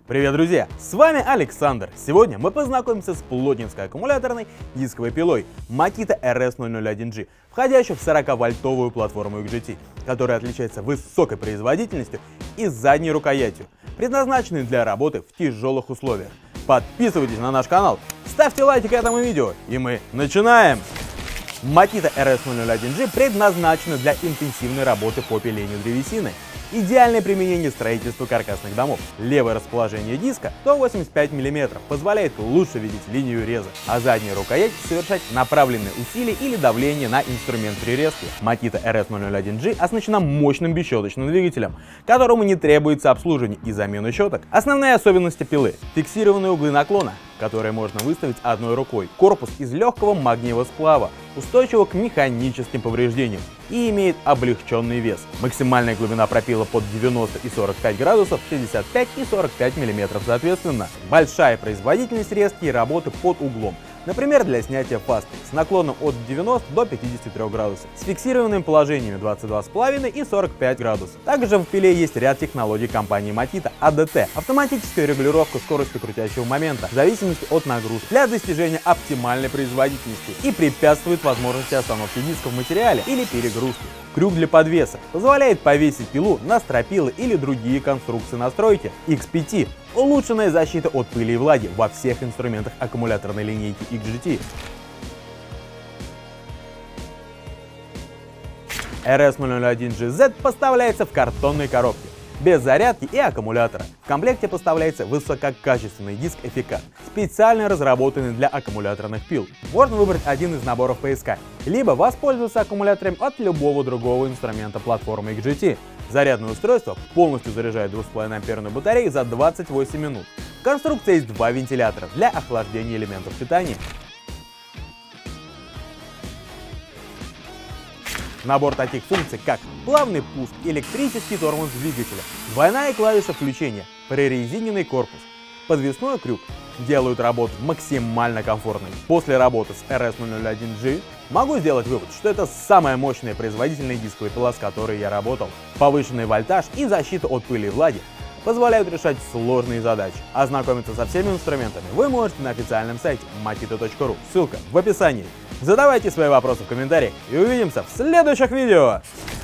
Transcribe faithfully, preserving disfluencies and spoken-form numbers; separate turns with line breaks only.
Привет, друзья! С вами Александр. Сегодня мы познакомимся с плотницкой аккумуляторной дисковой пилой Makita эр эс ноль ноль один джи, входящей в сороковольтовую платформу икс джи ти, которая отличается высокой производительностью и задней рукоятью, предназначенной для работы в тяжелых условиях. Подписывайтесь на наш канал, ставьте лайки к этому видео, и мы начинаем! Makita эр эс ноль ноль один джи предназначена для интенсивной работы по пилению древесины. Идеальное применение строительства каркасных домов. Левое расположение диска сто восемьдесят пять миллиметров позволяет лучше видеть линию реза, а задняя рукоять совершать направленные усилия или давление на инструмент при резке. Makita эр эс ноль ноль один джи оснащена мощным бесщеточным двигателем, которому не требуется обслуживание и замена щеток. Основные особенности пилы: фиксированные углы наклона, которые можно выставить одной рукой, корпус из легкого магниевого сплава, устойчивый к механическим повреждениям и имеет облегченный вес. Максимальная глубина пропила под девяносто и сорок пять градусов, шестьдесят пять и сорок пять миллиметров соответственно. Большая производительность резки и работы под углом, например, для снятия фасты с наклоном от девяноста до пятидесяти трёх градусов, с фиксированными положениями двадцать два и пять и сорок пять градусов. Также в пиле есть ряд технологий компании Makita: а дэ тэ – автоматическая регулировка скорости крутящего момента в зависимости от нагрузки для достижения оптимальной производительности и препятствует возможности остановки диска в материале или перегрузки. Крюк для подвеса позволяет повесить пилу на стропилы или другие конструкции настройки. икс пять – улучшенная защита от пыли и влаги во всех инструментах аккумуляторной линейки икс джи ти. эр эс ноль ноль один джи зет поставляется в картонной коробке, без зарядки и аккумулятора. В комплекте поставляется высококачественный диск Efficat, специально разработанный для аккумуляторных пил. Можно выбрать один из наборов пэ эс ка, либо воспользоваться аккумулятором от любого другого инструмента платформы икс джи ти. Зарядное устройство полностью заряжает две с половиной амперную батарею за двадцать восемь минут. В конструкции есть два вентилятора для охлаждения элементов питания. Набор таких функций, как плавный пуск, электрический тормоз двигателя, двойная клавиша включения, прорезиненный корпус, подвесной крюк, делают работу максимально комфортной. После работы с эр эс ноль ноль один джи могу сделать вывод, что это самая мощная производительная дисковая пила, с которой я работал. Повышенный вольтаж и защита от пыли и влаги позволяют решать сложные задачи. Ознакомиться со всеми инструментами вы можете на официальном сайте makita точка ру, ссылка в описании. Задавайте свои вопросы в комментариях и увидимся в следующих видео!